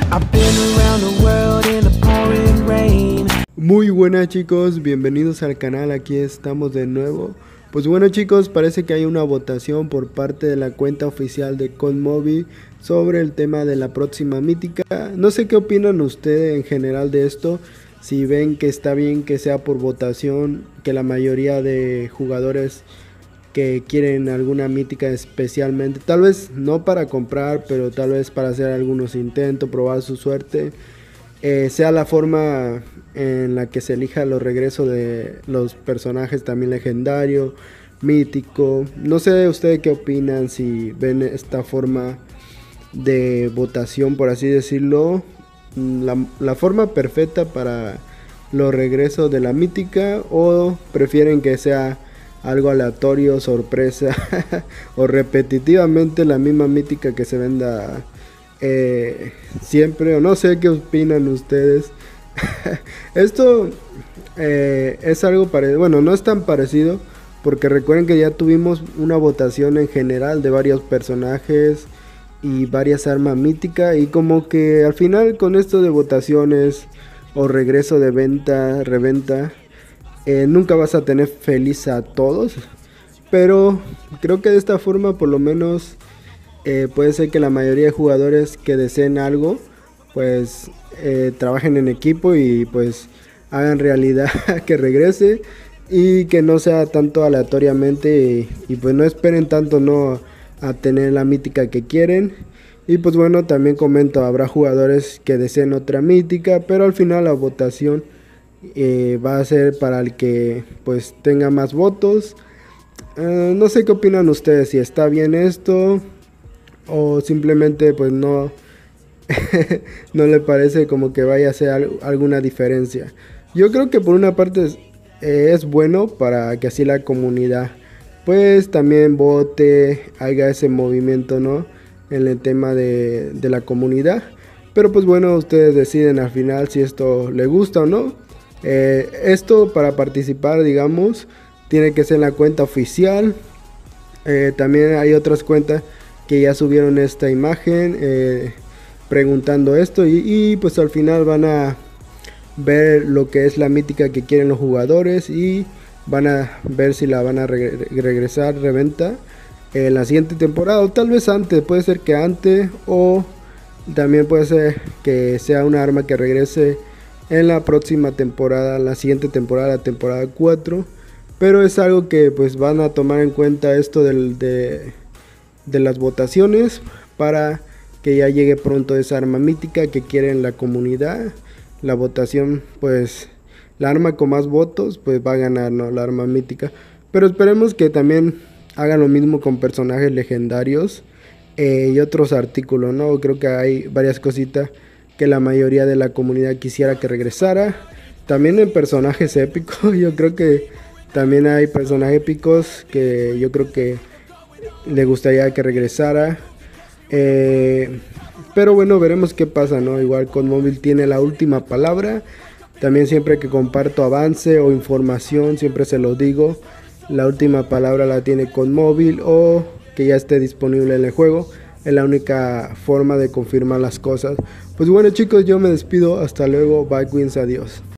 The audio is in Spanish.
I've been around the world in the pouring rain. Muy buenas chicos, bienvenidos al canal, aquí estamos de nuevo. Pues bueno chicos, parece que hay una votación por parte de la cuenta oficial de COD Mobile sobre el tema de la próxima mítica. No sé qué opinan ustedes en general de esto, si ven que está bien que sea por votación, que la mayoría de jugadores que quieren alguna mítica especialmente, tal vez no para comprar, pero tal vez para hacer algunos intentos, probar su suerte, sea la forma en la que se elija los regresos de los personajes también legendario, mítico. No sé ustedes qué opinan, si ven esta forma de votación, por así decirlo, la forma perfecta para los regresos de la mítica, o prefieren que sea algo aleatorio, sorpresa o repetitivamente la misma mítica que se venda siempre, o no sé qué opinan ustedes. Esto es algo parecido, bueno, no es tan parecido, porque recuerden que ya tuvimos una votación en general de varios personajes y varias armas míticas, y como que al final con esto de votaciones o regreso de venta, reventa, nunca vas a tener feliz a todos, pero creo que de esta forma por lo menos puede ser que la mayoría de jugadores que deseen algo pues trabajen en equipo y pues hagan realidad que regrese, y que no sea tanto aleatoriamente, y pues no esperen tanto no a tener la mítica que quieren. Y pues bueno, también comento, habrá jugadores que deseen otra mítica, pero al final la votación va a ser para el que pues tenga más votos. No sé qué opinan ustedes, si está bien esto o simplemente pues no no le parece como que vaya a ser alguna diferencia. Yo creo que por una parte es bueno para que así la comunidad pues también vote, haga ese movimiento, ¿no?, en el tema de la comunidad. Pero pues bueno, ustedes deciden al final si esto le gusta o no. Esto para participar, digamos, tiene que ser en la cuenta oficial. También hay otras cuentas que ya subieron esta imagen preguntando esto, y pues al final van a ver lo que es la mítica que quieren los jugadores, y van a ver si la van a regresar reventa en la siguiente temporada, o tal vez antes, puede ser que antes, o también puede ser que sea una arma que regrese en la próxima temporada, la siguiente temporada, la temporada 4. Pero es algo que pues van a tomar en cuenta esto de las votaciones, para que ya llegue pronto esa arma mítica que quieren la comunidad. La votación, pues la arma con más votos pues va a ganar, ¿no?, la arma mítica. Pero esperemos que también hagan lo mismo con personajes legendarios y otros artículos, ¿no? Creo que hay varias cositas que la mayoría de la comunidad quisiera que regresara. También en personajes épicos, yo creo que también hay personajes épicos que yo creo que le gustaría que regresara. Pero bueno, veremos qué pasa, ¿no? Igual COD Mobile tiene la última palabra. También siempre que comparto avance o información, siempre se lo digo, la última palabra la tiene COD Mobile, o que ya esté disponible en el juego. Es la única forma de confirmar las cosas. Pues bueno chicos, yo me despido, hasta luego, bye Queens, adiós.